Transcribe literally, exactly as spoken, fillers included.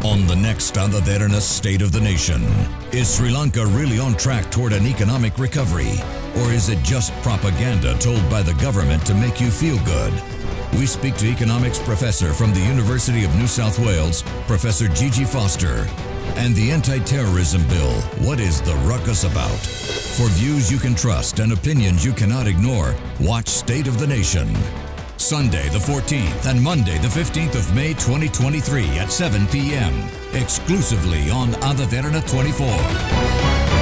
On the next Ada Derana State of the Nation, is Sri Lanka really on track toward an economic recovery? Or is it just propaganda told by the government to make you feel good? We speak to economics professor from the University of New South Wales, Professor Gigi Foster. And the anti-terrorism bill, what is the ruckus about? For views you can trust and opinions you cannot ignore, watch State of the Nation. Sunday the fourteenth and Monday the fifteenth of May twenty twenty-three at seven p m exclusively on Ada Derana twenty-four.